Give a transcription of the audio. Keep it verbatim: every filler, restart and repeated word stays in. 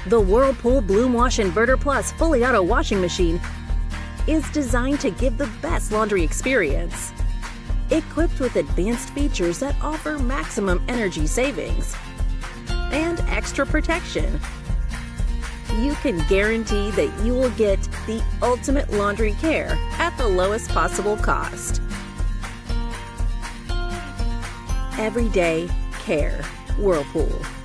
The Whirlpool Bloom Wash Inverter Plus Fully Auto Washing Machine is designed to give the best laundry experience. Equipped with advanced features that offer maximum energy savings and extra protection, you can guarantee that you will get the ultimate laundry care at the lowest possible cost. Everyday care. Whirlpool.